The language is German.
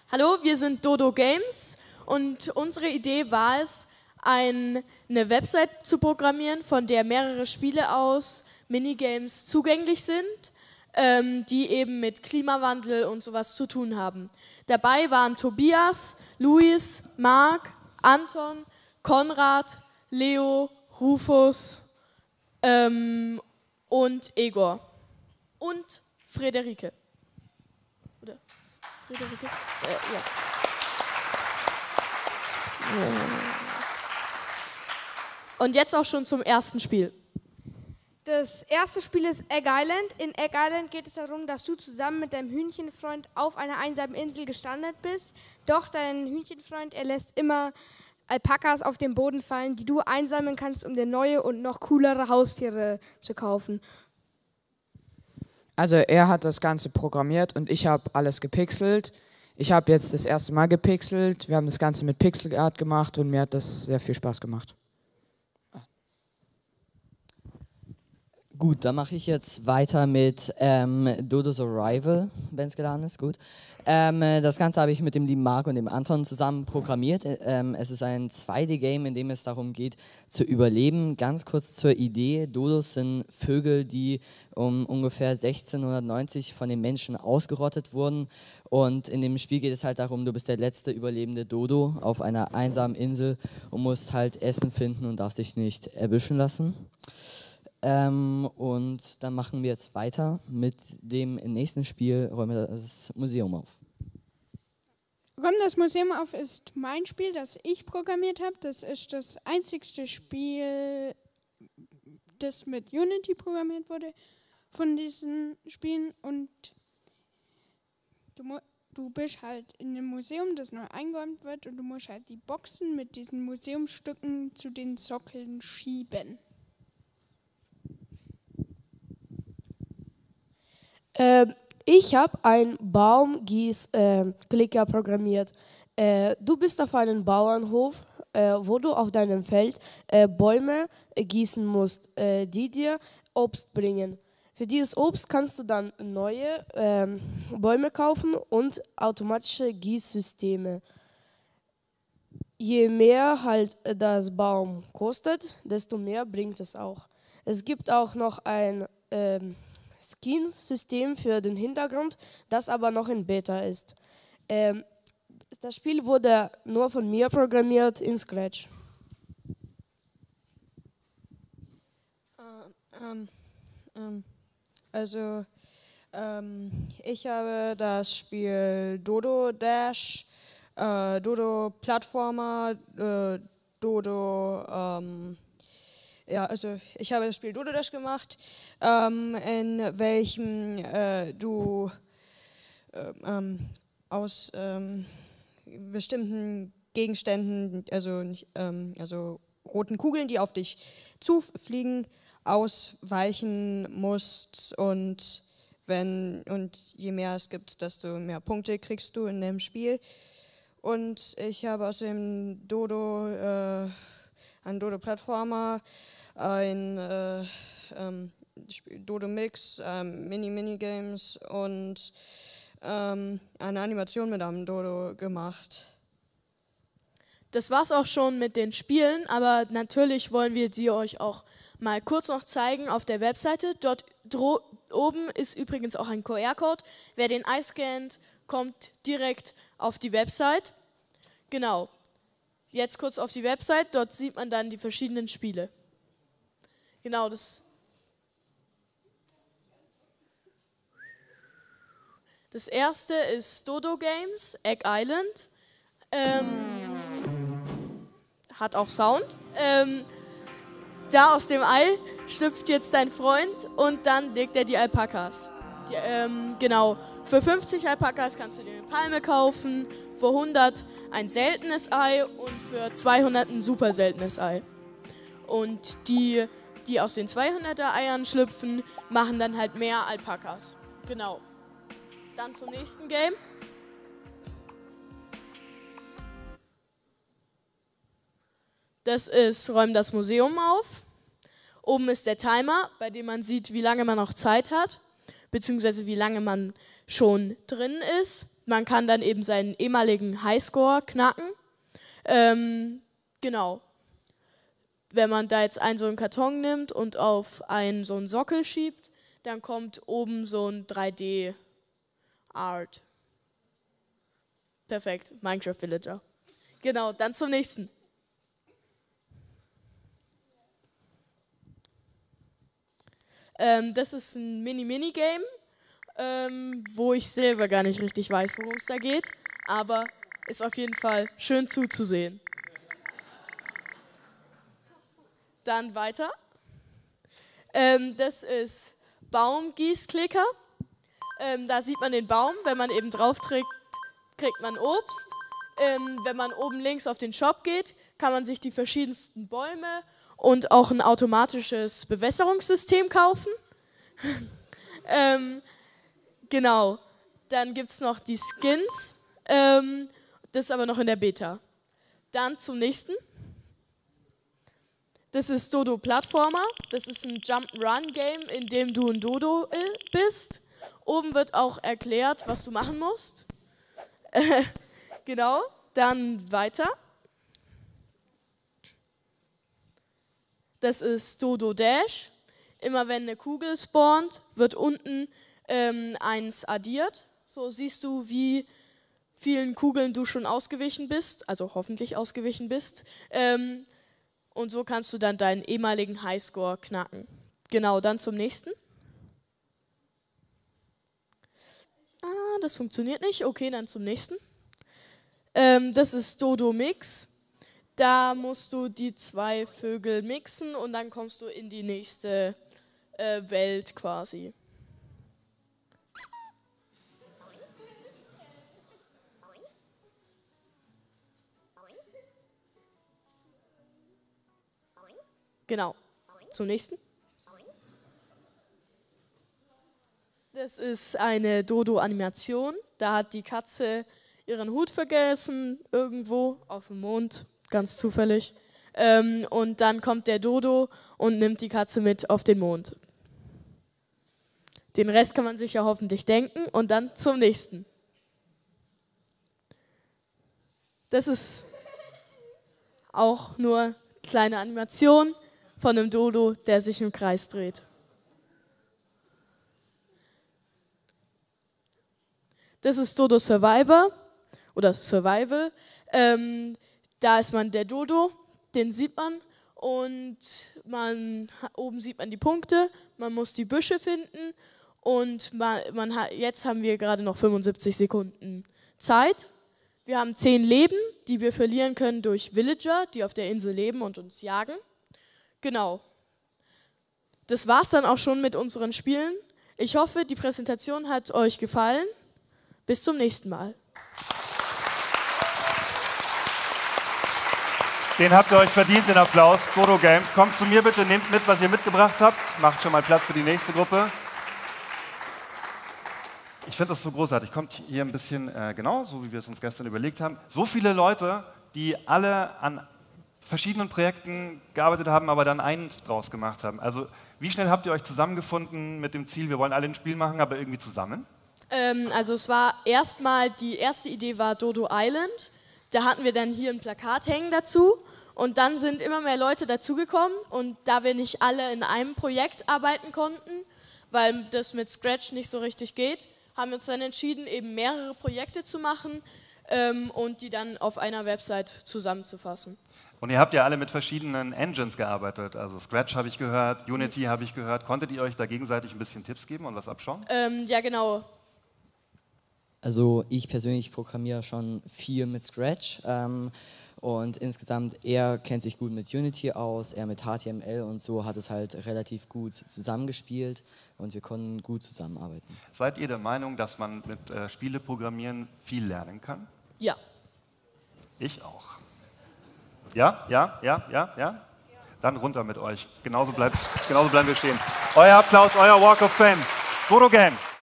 Hallo, wir sind Dodo Games und unsere Idee war es, eine Website zu programmieren, von der mehrere Spiele aus Minigames zugänglich sind, die eben mit Klimawandel und sowas zu tun haben. Dabei waren Tobias, Luis, Marc, Anton, Konrad, Leo, Rufus und Egor und Friederike. Oder Friederike? Ja. Und jetzt auch schon zum ersten Spiel. Das erste Spiel ist Egg Island. In Egg Island geht es darum, dass du zusammen mit deinem Hühnchenfreund auf einer einsamen Insel gestrandet bist. Doch dein Hühnchenfreund, er lässt immer Alpakas auf den Boden fallen, die du einsammeln kannst, um dir neue und noch coolere Haustiere zu kaufen. Also er hat das Ganze programmiert und ich habe alles gepixelt. Ich habe jetzt das erste Mal gepixelt. Wir haben das Ganze mit Pixel Art gemacht und mir hat das sehr viel Spaß gemacht. Gut, dann mache ich jetzt weiter mit Dodo's Arrival, wenn es geladen ist, gut. Das Ganze habe ich mit dem lieben Marc und dem Anton zusammen programmiert. Es ist ein 2D-Game, in dem es darum geht, zu überleben. Ganz kurz zur Idee, Dodos sind Vögel, die um ungefähr 1690 von den Menschen ausgerottet wurden. Und in dem Spiel geht es halt darum, du bist der letzte überlebende Dodo auf einer einsamen Insel und musst halt Essen finden und darfst dich nicht erwischen lassen. Und dann machen wir jetzt weiter mit dem nächsten Spiel, Räumen wir das Museum auf. Räumen das Museum auf ist mein Spiel, das ich programmiert habe. Das ist das einzigste Spiel, das mit Unity programmiert wurde von diesen Spielen. Und du bist halt in einem Museum, das neu eingeräumt wird, und du musst halt die Boxen mit diesen Museumsstücken zu den Sockeln schieben. Ich habe einen Baumgießklicker programmiert. Du bist auf einem Bauernhof, wo du auf deinem Feld Bäume gießen musst, die dir Obst bringen. Für dieses Obst kannst du dann neue Bäume kaufen und automatische Gießsysteme. Je mehr halt das Baum kostet, desto mehr bringt es auch. Es gibt auch noch ein Skin-System für den Hintergrund, das aber noch in Beta ist. Das Spiel wurde nur von mir programmiert in Scratch. Ich habe das Spiel Dodo Dash, Dodo Plattformer, Dodo... ich habe das Spiel Dodo Dash gemacht, in welchem du aus bestimmten Gegenständen, also roten Kugeln, die auf dich zufliegen, ausweichen musst, und je mehr es gibt, desto mehr Punkte kriegst du in dem Spiel. Und ich habe aus dem einen Dodo-Plattformer, ein Dodo-Mix, Minigames und eine Animation mit einem Dodo gemacht. Das war's auch schon mit den Spielen, aber natürlich wollen wir sie euch auch mal kurz noch zeigen auf der Webseite. Dort oben ist übrigens auch ein QR-Code. Wer den einscannt, kommt direkt auf die Website. Genau. Jetzt kurz auf die Website, dort sieht man dann die verschiedenen Spiele. Genau, das erste ist Dodo Games, Egg Island. Hat auch Sound. Da aus dem Ei schlüpft jetzt dein Freund und dann legt er die Alpakas. Genau, für 50 Alpakas kannst du dir eine Palme kaufen, für 100 ein seltenes Ei und für 200 ein super seltenes Ei. Und die aus den 200er Eiern schlüpfen, machen dann halt mehr Alpakas. Genau. Dann zum nächsten Game. Das ist Räum das Museum auf. Oben ist der Timer, bei dem man sieht, wie lange man noch Zeit hat, beziehungsweise wie lange man schon drin ist. man kann dann eben seinen ehemaligen Highscore knacken. Genau. Wenn man da jetzt so einen Karton nimmt und auf so einen Sockel schiebt, dann kommt oben so ein 3D-Art. Perfekt, Minecraft Villager. Genau, dann zum nächsten. Das ist ein Mini-Minigame, wo ich selber gar nicht richtig weiß, worum es da geht, aber ist auf jeden Fall schön zuzusehen. Dann weiter. Das ist Baumgießklicker. Da sieht man den Baum, wenn man eben drauf trägt, kriegt man Obst. Wenn man oben links auf den Shop geht, kann man sich die verschiedensten Bäume und auch ein automatisches Bewässerungssystem kaufen. Genau. Dann gibt es noch die Skins. Das ist aber noch in der Beta. Dann zum nächsten. Das ist Dodo Plattformer. Das ist ein Jump-Run-Game, in dem du ein Dodo bist. Oben wird auch erklärt, was du machen musst. Genau, dann weiter. Das ist Dodo Dash. Immer wenn eine Kugel spawnt, wird unten 1 addiert. So siehst du, wie vielen Kugeln du schon ausgewichen bist, also hoffentlich ausgewichen bist. Und so kannst du dann deinen ehemaligen Highscore knacken. Genau, dann zum nächsten. Das funktioniert nicht. Okay, dann zum nächsten. Das ist Dodo Mix. Da musst du die 2 Vögel mixen und dann kommst du in die nächste Welt quasi. Genau, zum nächsten. Das ist eine Dodo-Animation. Da hat die Katze ihren Hut vergessen, irgendwo auf dem Mond, ganz zufällig. Und dann kommt der Dodo und nimmt die Katze mit auf den Mond. Den Rest kann man sich ja hoffentlich denken. Und dann zum nächsten. Das ist auch nur eine kleine Animation von einem Dodo, der sich im Kreis dreht. Das ist Dodo Survivor oder Survival. Da ist man der Dodo, den sieht man und oben sieht man die Punkte. Man muss die Büsche finden und jetzt haben wir gerade noch 75 Sekunden Zeit. Wir haben 10 Leben, die wir verlieren können durch Villager, die auf der Insel leben und uns jagen. Genau. Das war's dann auch schon mit unseren Spielen. Ich hoffe, die Präsentation hat euch gefallen. Bis zum nächsten Mal. Den habt ihr euch verdient, den Applaus. Dodo Games, kommt zu mir bitte, nehmt mit, was ihr mitgebracht habt. Macht schon mal Platz für die nächste Gruppe. Ich finde das so großartig. Kommt hier ein bisschen genau, so wie wir es uns gestern überlegt haben. So viele Leute, die alle an verschiedenen Projekten gearbeitet haben, aber dann eins draus gemacht haben. Also wie schnell habt ihr euch zusammengefunden mit dem Ziel, wir wollen alle ein Spiel machen, aber irgendwie zusammen? Also es war erstmal, die erste Idee war Dodo Island. Da hatten wir dann hier ein Plakat hängen dazu. Und dann sind immer mehr Leute dazugekommen. Und da wir nicht alle in einem Projekt arbeiten konnten, weil das mit Scratch nicht so richtig geht, haben wir uns dann entschieden, eben mehrere Projekte zu machen und die dann auf einer Website zusammenzufassen. Und ihr habt ja alle mit verschiedenen Engines gearbeitet. Also Scratch habe ich gehört, Unity habe ich gehört. Konntet ihr euch da gegenseitig ein bisschen Tipps geben und was abschauen? Ja, genau. Also ich persönlich programmiere schon viel mit Scratch und insgesamt er kennt sich gut mit Unity aus, er mit HTML und so hat es halt relativ gut zusammengespielt und wir konnten gut zusammenarbeiten. Seid ihr der Meinung, dass man mit Spieleprogrammieren viel lernen kann? Ja. Ich auch. Ja? Ja? Ja? Ja? Ja? Dann runter mit euch. Genauso bleiben wir stehen. Euer Applaus, euer Walk of Fame. Dodo Games.